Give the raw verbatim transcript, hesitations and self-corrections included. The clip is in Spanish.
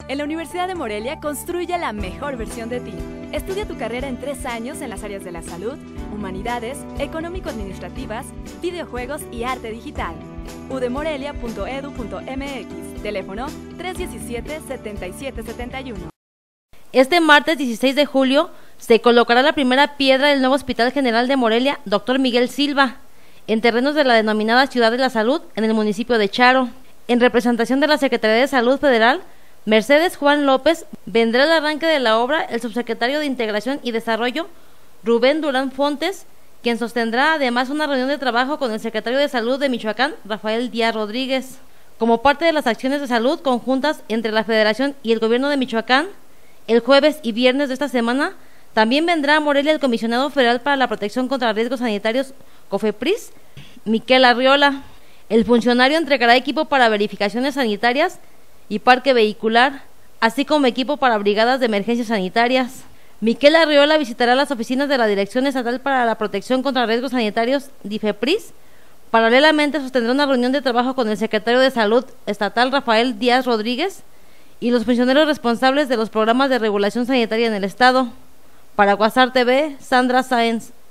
En la Universidad de Morelia construye la mejor versión de ti. Estudia tu carrera en tres años en las áreas de la salud, humanidades, económico-administrativas, videojuegos y arte digital. u d morelia punto e d u punto m x, teléfono tres uno siete, siete siete siete uno. Este martes dieciséis de julio se colocará la primera piedra del nuevo Hospital General de Morelia, doctor Miguel Silva, en terrenos de la denominada Ciudad de la Salud, en el municipio de Charo. En representación de la Secretaría de Salud Federal, Mercedes Juan López, vendrá al arranque de la obra el subsecretario de Integración y Desarrollo, Rubén Durán Fontes, quien sostendrá además una reunión de trabajo con el secretario de Salud de Michoacán, Rafael Díaz Rodríguez. Como parte de las acciones de salud conjuntas entre la Federación y el Gobierno de Michoacán, el jueves y viernes de esta semana, también vendrá a Morelia el comisionado federal para la protección contra riesgos sanitarios, COFEPRIS, Miquel Arriola. El funcionario entregará equipo para verificaciones sanitarias y parque vehicular, así como equipo para brigadas de emergencias sanitarias. Miquel Arriola visitará las oficinas de la Dirección Estatal para la Protección contra Riesgos Sanitarios, DIFEPRIS. Paralelamente sostendrá una reunión de trabajo con el secretario de Salud Estatal, Rafael Díaz Rodríguez, y los funcionarios responsables de los programas de regulación sanitaria en el Estado. Para Guasar T V, Sandra Sáenz.